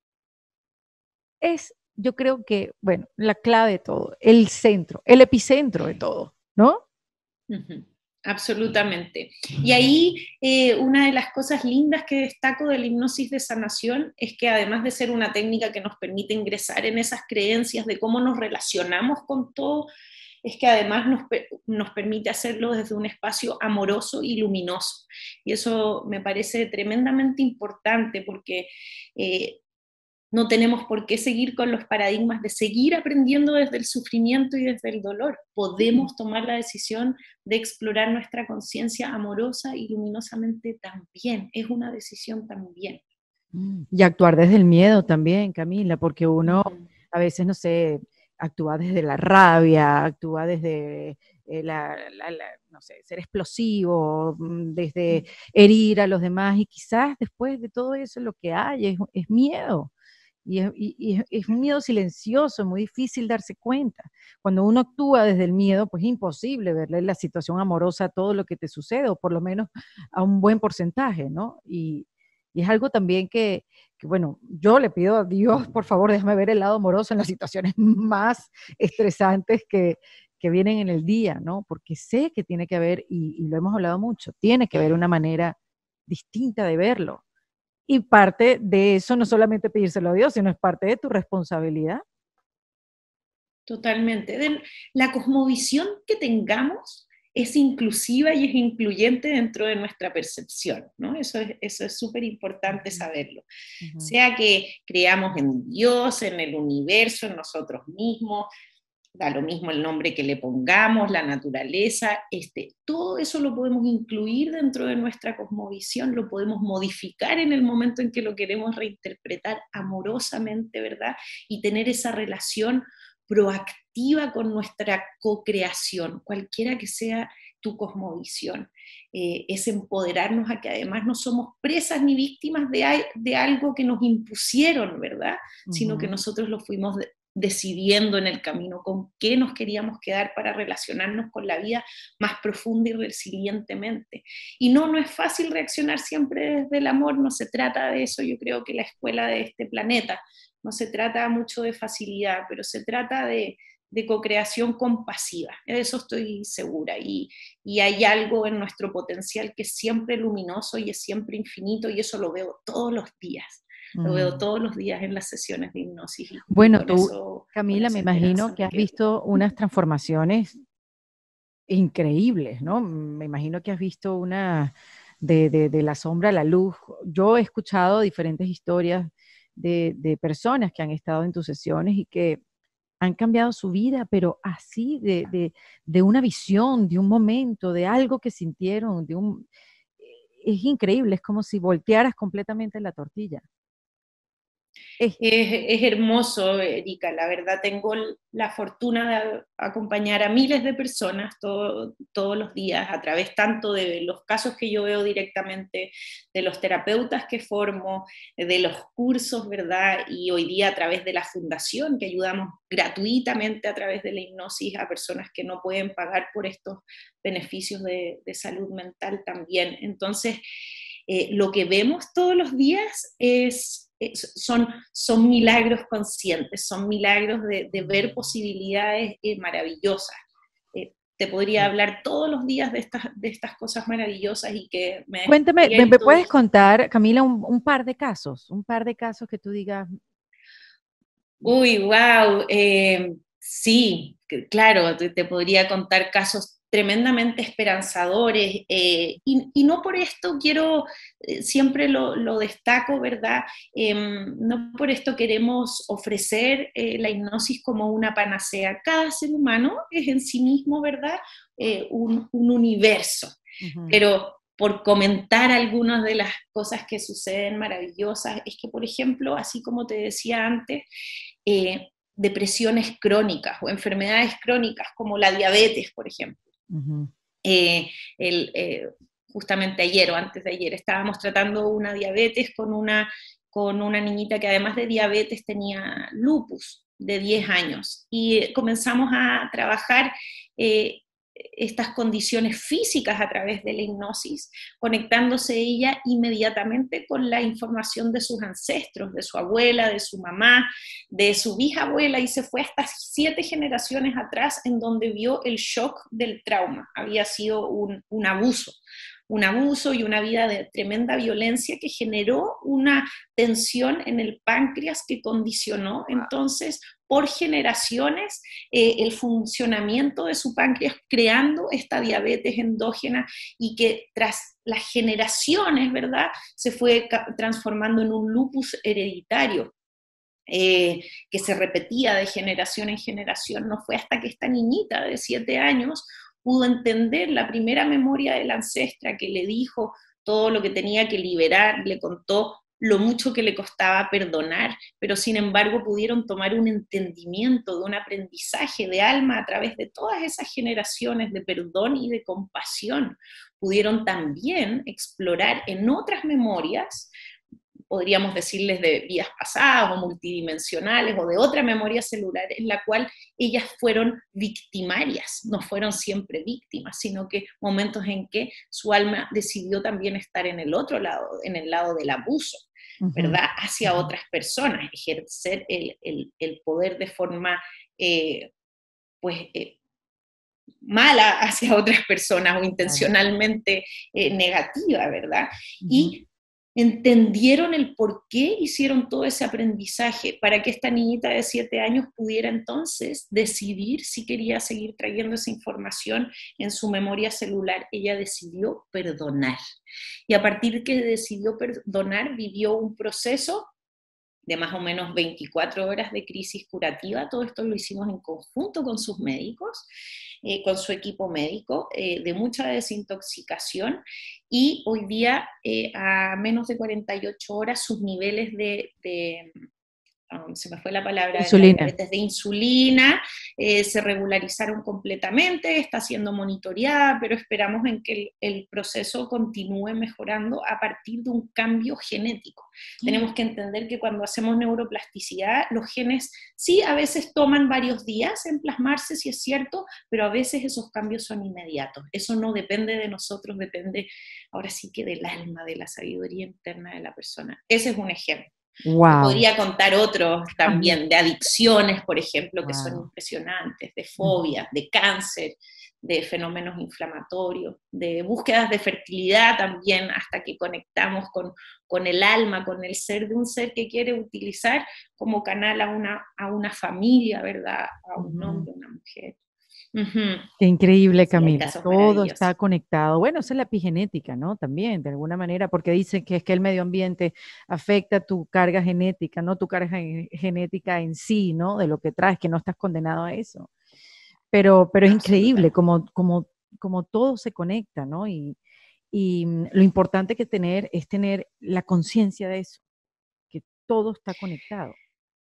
Es, yo creo que, bueno, la clave de todo, el centro, el epicentro de todo, ¿no? Uh-huh. Absolutamente. Y ahí eh, una de las cosas lindas que destaco de la hipnosis de sanación es que, además de ser una técnica que nos permite ingresar en esas creencias de cómo nos relacionamos con todo, es que además nos, nos permite hacerlo desde un espacio amoroso y luminoso. Y eso me parece tremendamente importante, porque eh, no tenemos por qué seguir con los paradigmas de seguir aprendiendo desde el sufrimiento y desde el dolor. Podemos tomar la decisión de explorar nuestra conciencia amorosa y luminosamente también. Es una decisión también. Y actuar desde el miedo también, Camila, porque uno Uh-huh. a veces, no sé, actúa desde la rabia, actúa desde eh, la, la, la, no sé, ser explosivo, mm, desde herir a los demás, y quizás después de todo eso lo que hay es, es miedo. Y es, y, y es, es un miedo silencioso, muy difícil darse cuenta. Cuando uno actúa desde el miedo, pues es imposible verle la situación amorosa a todo lo que te sucede, o por lo menos a un buen porcentaje, ¿no? Y, y es algo también que, que, bueno, yo le pido a Dios, por favor, déjame ver el lado amoroso en las situaciones más estresantes que, que vienen en el día, ¿no? Porque sé que tiene que haber, y, y lo hemos hablado mucho, tiene que haber una manera distinta de verlo. Y parte de eso no solamente pedírselo a Dios, sino es parte de tu responsabilidad. Totalmente. De la cosmovisión que tengamos es inclusiva y es incluyente dentro de nuestra percepción, ¿no? Eso es, eso es súper importante saberlo. Ujú. Sea que creamos en Dios, en el universo, en nosotros mismos, da lo mismo el nombre que le pongamos, la naturaleza, este, todo eso lo podemos incluir dentro de nuestra cosmovisión, lo podemos modificar en el momento en que lo queremos reinterpretar amorosamente, ¿verdad? Y tener esa relación proactiva con nuestra co-creación, cualquiera que sea tu cosmovisión. Eh, es empoderarnos a que además no somos presas ni víctimas de, de algo que nos impusieron, ¿verdad? Sino que Ujú. nosotros lo fuimos de, decidiendo en el camino con qué nos queríamos quedar para relacionarnos con la vida más profunda y resilientemente. Y no, no es fácil reaccionar siempre desde el amor, no se trata de eso, yo creo que la escuela de este planeta, no se trata mucho de facilidad, pero se trata de, de co-creación compasiva, de eso estoy segura, y, y hay algo en nuestro potencial que es siempre luminoso y es siempre infinito, y eso lo veo todos los días. Lo veo Mm. todos los días en las sesiones de hipnosis y, y Bueno, con tú, eso, con Camila, me esa esperanza imagino que me has quedo. visto unas transformaciones increíbles, ¿no? Me imagino que has visto una de, de- de la sombra a la luz. Yo he escuchado diferentes historias de, de personas que han estado en tus sesiones y que han cambiado su vida, pero así, de, de, de una visión, de un momento, de algo que sintieron, de un... Es increíble, es como si voltearas completamente la tortilla. Es, Es, es hermoso, Erika, la verdad tengo la fortuna de acompañar a miles de personas todo, todos los días a través tanto de los casos que yo veo directamente, de los terapeutas que formo, de los cursos, ¿verdad? Y hoy día a través de la fundación que ayudamos gratuitamente a través de la hipnosis a personas que no pueden pagar por estos beneficios de, de salud mental también. Entonces, eh, lo que vemos todos los días es, es, son, son milagros conscientes, son milagros de, de ver posibilidades eh, maravillosas. Eh, te podría hablar todos los días de estas, de estas cosas maravillosas y que me Cuéntame, ¿me, me despierto puedes y... contar, Camila, un, un par de casos? Un par de casos que tú digas, Uy, wow, eh, sí, que- claro, te, te podría contar casos tremendamente esperanzadores, eh, y, y no por esto quiero, eh, siempre lo, lo destaco, ¿verdad? Em, no por esto queremos ofrecer eh, la hipnosis como una panacea. Cada ser humano es en sí mismo, ¿verdad? Eh, un, un universo, ujú, pero por comentar algunas de las cosas que suceden maravillosas, es que, por ejemplo, así como te decía antes, eh, depresiones crónicas o enfermedades crónicas como la diabetes, por ejemplo. ujú, Eh, el, eh, Justamente ayer o antes de ayer estábamos tratando una diabetes con una, con una niñita que además de diabetes tenía lupus de diez años y comenzamos a trabajar eh, estas condiciones físicas a través de la hipnosis, conectándose ella inmediatamente con la información de sus ancestros, de su abuela, de su mamá, de su bisabuela, y se fue hasta siete generaciones atrás en donde vio el shock del trauma. Había sido un, un abuso, un abuso y una vida de tremenda violencia que generó una tensión en el páncreas que condicionó entonces por generaciones eh, el funcionamiento de su páncreas, creando esta diabetes endógena y que tras las generaciones, ¿verdad?, se fue transformando en un lupus hereditario. Eh, que se repetía de generación en generación. No fue hasta que esta niñita de siete años pudo entender la primera memoria de la ancestra que le dijo todo lo que tenía que liberar, le contó lo mucho que le costaba perdonar, pero sin embargo pudieron tomar un entendimiento de un aprendizaje de alma a través de todas esas generaciones de perdón y de compasión. Pudieron también explorar en otras memorias, podríamos decirles de vidas pasadas o multidimensionales o de otra memoria celular en la cual ellas fueron victimarias, no fueron siempre víctimas, sino que momentos en que su alma decidió también estar en el otro lado, en el lado del abuso, ujú, ¿verdad? Hacia ujú. otras personas, ejercer el, el, el poder de forma, eh, pues, eh, mala hacia otras personas o Claro. intencionalmente eh, negativa, ¿verdad? Ujú. Y entendieron el por qué hicieron todo ese aprendizaje para que esta niñita de siete años pudiera entonces decidir si quería seguir trayendo esa información en su memoria celular. Ella decidió perdonar. Y a partir de que decidió perdonar, vivió un proceso de más o menos veinticuatro horas de crisis curativa. Todo esto lo hicimos en conjunto con sus médicos, eh, con su equipo médico, eh, de mucha desintoxicación, y hoy día, eh, a menos de cuarenta y ocho horas, sus niveles de, de um, se me fue la palabra, de la Insulina. diabetes, de insulina, eh, se regularizaron completamente, está siendo monitoreada, pero esperamos en que el, el proceso continúe mejorando a partir de un cambio genético. Tenemos que entender que cuando hacemos neuroplasticidad, los genes sí a veces toman varios días en plasmarse, si es cierto, pero a veces esos cambios son inmediatos. Eso no depende de nosotros, depende ahora sí que del alma, de la sabiduría interna de la persona. Ese es un ejemplo. Te Wow. podría contar otros también, de adicciones, por ejemplo, que son Wow. impresionantes, de fobias, de cáncer, de fenómenos inflamatorios, de búsquedas de fertilidad también, hasta que conectamos con, con el alma, con el ser de un ser que quiere utilizar como canal a una, a una familia, ¿verdad? A un Ujú. hombre, una mujer. Uh-huh. Qué increíble, Sí, hay Camila. casos Todo está maravillosos. conectado. Bueno, esa es la epigenética, ¿no? También, de alguna manera, porque dicen que es que el medio ambiente afecta tu carga genética, no tu carga gen- genética en sí, ¿no? De lo que traes, que no estás condenado a eso. Pero, pero es increíble Absolutamente. como, como, como todo se conecta, ¿no? Y, y mm, lo importante que tener es tener la conciencia de eso, que todo está conectado.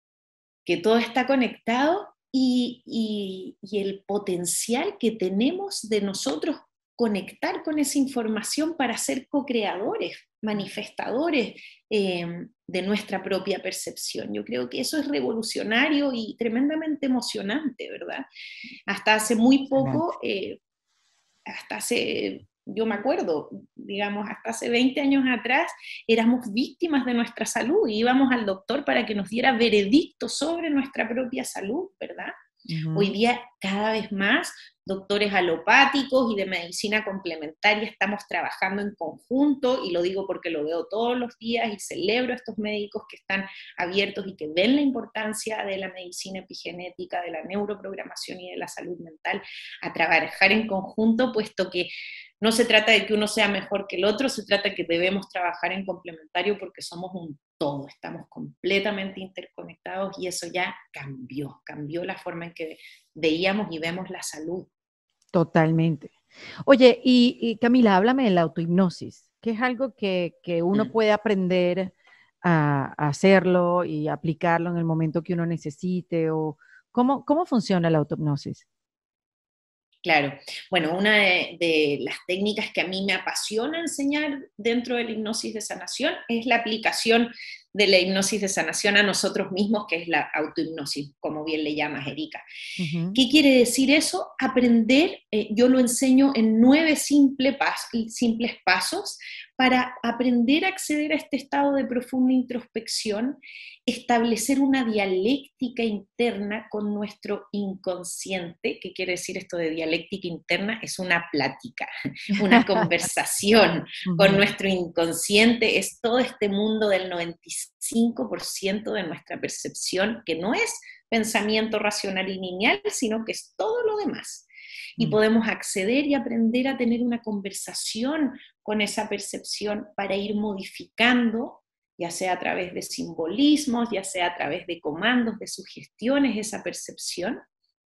Que todo está conectado, y, y, y el potencial que tenemos de nosotros conectar con esa información para ser co-creadores, manifestadores, eh, de nuestra propia percepción. Yo creo que eso es revolucionario y tremendamente emocionante, ¿verdad? Hasta hace muy Impresionante. poco, eh, hasta hace, yo me acuerdo, digamos, hasta hace veinte años atrás, éramos víctimas de nuestra salud y íbamos al doctor para que nos diera veredicto sobre nuestra propia salud, ¿verdad? Hoy Ujú. día, cada vez más, doctores alopáticos y de medicina complementaria estamos trabajando en conjunto, y lo digo porque lo veo todos los días y celebro a estos médicos que están abiertos y que ven la importancia de la medicina epigenética, de la neuroprogramación y de la salud mental, a trabajar en conjunto, puesto que no se trata de que uno sea mejor que el otro, se trata de que debemos trabajar en complementario porque somos un todo, estamos completamente interconectados, y eso ya cambió, cambió la forma en que veíamos y vemos la salud. Totalmente. Oye, y, y Camila, háblame de la autohipnosis, que es algo que, que uno Mm. puede aprender a, a hacerlo y aplicarlo en el momento que uno necesite, o cómo, cómo funciona la autohipnosis. Claro. Bueno, una de, de las técnicas que a mí me apasiona enseñar dentro de la hipnosis de sanación es la aplicación de la hipnosis de sanación a nosotros mismos, que es la autohipnosis, como bien le llamas, Erika. Ujú. ¿Qué quiere decir eso? Aprender, eh, yo lo enseño en nueve simple pas simples pasos para aprender a acceder a este estado de profunda introspección, establecer una dialéctica interna con nuestro inconsciente. ¿Qué quiere decir esto de dialéctica interna? Es una plática, una conversación con Ujú. nuestro inconsciente. Es todo este mundo del noventa y cinco por ciento de nuestra percepción, que no es pensamiento racional y lineal, sino que es todo lo demás. Y Mm. podemos acceder y aprender a tener una conversación con esa percepción para ir modificando, ya sea a través de simbolismos, ya sea a través de comandos, de sugestiones, esa percepción.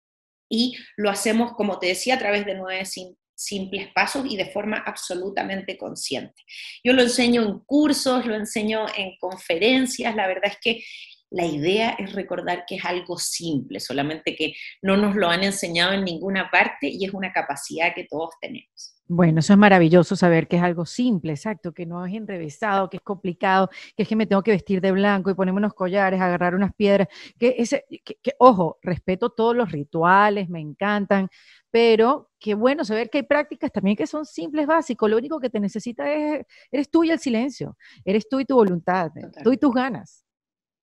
Y lo hacemos, como te decía, a través de nueve sim simples pasos y de forma absolutamente consciente. Yo lo enseño en cursos, lo enseño en conferencias. La verdad es que la idea es recordar que es algo simple, solamente que no nos lo han enseñado en ninguna parte, y es una capacidad que todos tenemos. Bueno, eso es maravilloso saber que es algo simple, exacto, que no es enrevesado, que es complicado, que es que me tengo que vestir de blanco y ponerme unos collares, agarrar unas piedras, que ese, que, que, ojo, respeto todos los rituales, me encantan, pero qué bueno saber que hay prácticas también que son simples, básicos, lo único que te necesita es, eres tú y el silencio, eres tú y tu voluntad, tú y Totalmente. tus ganas.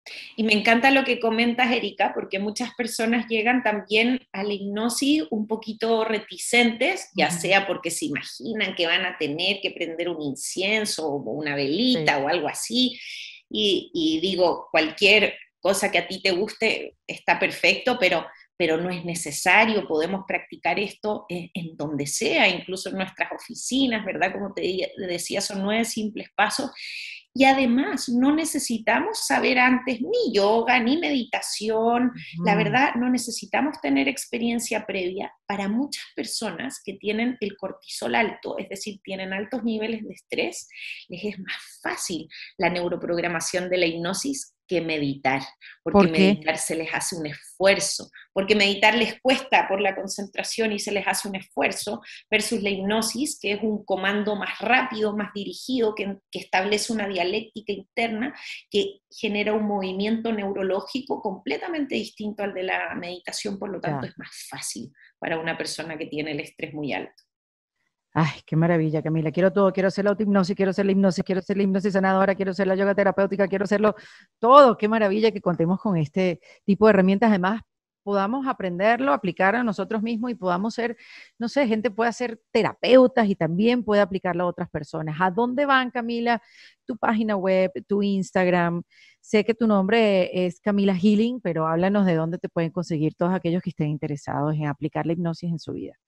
Y me encanta lo que comentas, Erika, porque muchas personas llegan también a la hipnosis un poquito reticentes, ya Ujú. sea porque se imaginan que van a tener que prender un incienso o una velita Sí, o algo así, y, y digo, cualquier cosa que a ti te guste está perfecto, pero, pero no es necesario, podemos practicar esto en, en donde sea, incluso en nuestras oficinas, ¿verdad? Como te decía, son nueve simples pasos. Y además, no necesitamos saber antes ni yoga, ni meditación. La ujú, verdad, no necesitamos tener experiencia previa. Para muchas personas que tienen el cortisol alto, es decir, tienen altos niveles de estrés, les es más fácil la neuroprogramación de la hipnosis que meditar, porque ¿por qué? meditar se les hace un esfuerzo, porque meditar les cuesta por la concentración y se les hace un esfuerzo, versus la hipnosis, que es un comando más rápido, más dirigido, que, que establece una dialéctica interna que genera un movimiento neurológico completamente distinto al de la meditación, por lo tanto Ya. es más fácil para una persona que tiene el estrés muy alto. Ay, qué maravilla, Camila. Quiero todo. Quiero hacer la autohipnosis, quiero hacer la hipnosis, quiero hacer la hipnosis sanadora, quiero hacer la yoga terapéutica, quiero hacerlo todo. Qué maravilla que contemos con este tipo de herramientas. Además, podamos aprenderlo, aplicar a nosotros mismos y podamos ser, no sé, gente puede ser terapeutas y también puede aplicarlo a otras personas. ¿A dónde van, Camila? Tu página web, tu Instagram. Sé que tu nombre es Camila Healing, pero háblanos de dónde te pueden conseguir todos aquellos que estén interesados en aplicar la hipnosis en su vida.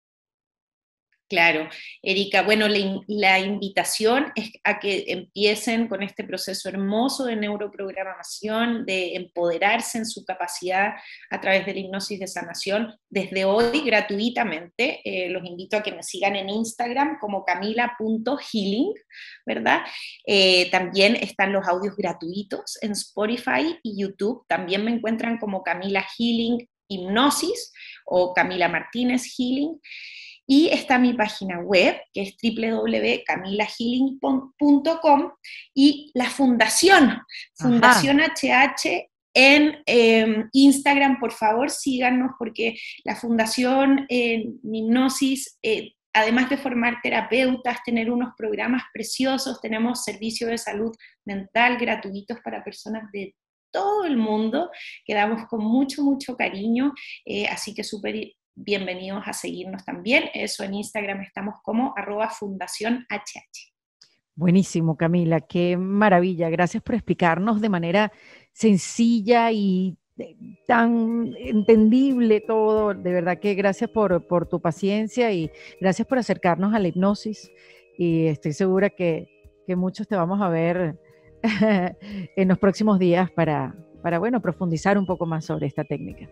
Claro, Erika, bueno, la, la, invitación es a que empiecen con este proceso hermoso de neuroprogramación, de empoderarse en su capacidad a través de la hipnosis de sanación desde hoy gratuitamente. Eh, los invito a que me sigan en Instagram como camila punto healing, ¿verdad? Eh, también están los audios gratuitos en Spotify y YouTube. También me encuentran como Camila Healing Hipnosis o Camila Martínez Healing. Y está mi página web, que es w w w punto camila healing punto com, y la fundación, Ajá. Fundación H H, en eh, Instagram, por favor, síganos, porque la Fundación eh, Hipnosis, eh, además de formar terapeutas, tener unos programas preciosos, tenemos servicios de salud mental gratuitos para personas de todo el mundo, que damos con mucho, mucho cariño, eh, así que súper bienvenidos a seguirnos también. Eso en Instagram estamos como arroba fundación H H. Buenísimo, Camila, qué maravilla. Gracias por explicarnos de manera sencilla y eh, tan entendible todo. De verdad que gracias por, por tu paciencia y gracias por acercarnos a la hipnosis. Y estoy segura que, que muchos te vamos a ver en los próximos días para, para, bueno, profundizar un poco más sobre esta técnica.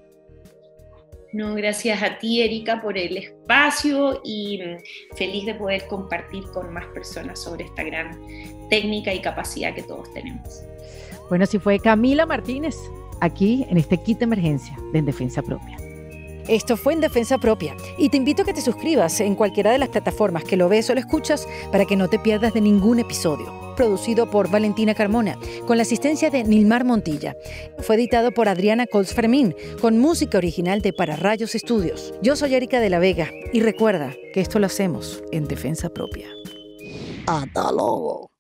No, gracias a ti, Erika, por el espacio y feliz de poder compartir con más personas sobre esta gran técnica y capacidad que todos tenemos. Bueno, así fue Camila Martínez, aquí en este kit de emergencia de En Defensa Propia. Esto fue En Defensa Propia y te invito a que te suscribas en cualquiera de las plataformas que lo ves o lo escuchas para que no te pierdas de ningún episodio. Producido por Valentina Carmona, con la asistencia de Nilmar Montilla. Fue editado por Adriana Colts Fermín, con música original de Para Rayos Estudios. Yo soy Erika de la Vega y recuerda que esto lo hacemos en Defensa Propia. Hasta luego.